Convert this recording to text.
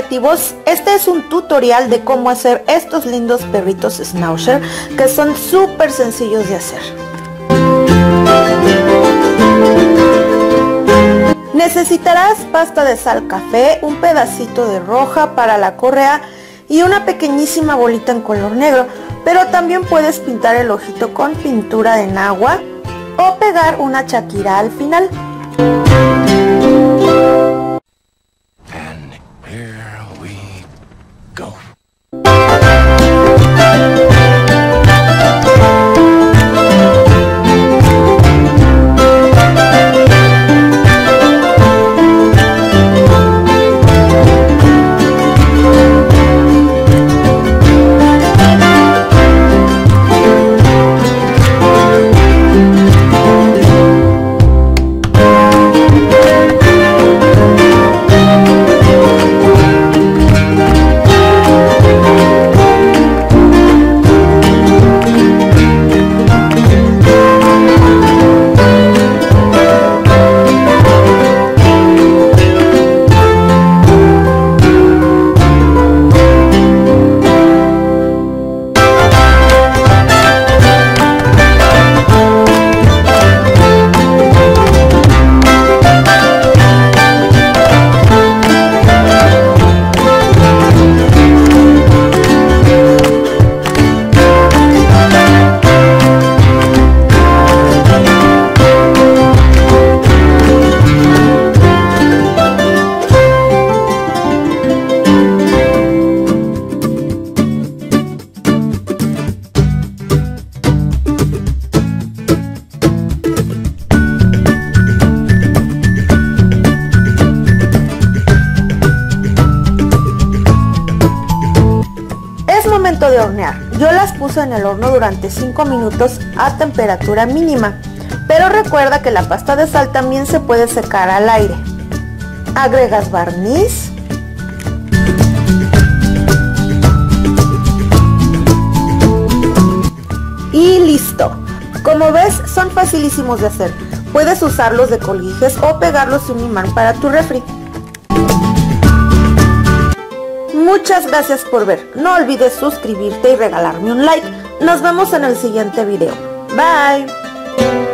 creativos, este es un tutorial de cómo hacer estos lindos perritos Schnauzer que son súper sencillos de hacer. Necesitarás pasta de sal café, un pedacito de roja para la correa y una pequeñísima bolita en color negro, pero también puedes pintar el ojito con pintura en agua o pegar una Shakira al final. And here we go. De hornear. Yo las puse en el horno durante 5 minutos a temperatura mínima, pero recuerda que la pasta de sal también se puede secar al aire. Agregas barniz y listo. Como ves, son facilísimos de hacer. Puedes usarlos de colijes o pegarlos sin imán para tu refri. Muchas gracias por ver, no olvides suscribirte y regalarme un like. Nos vemos en el siguiente video. Bye.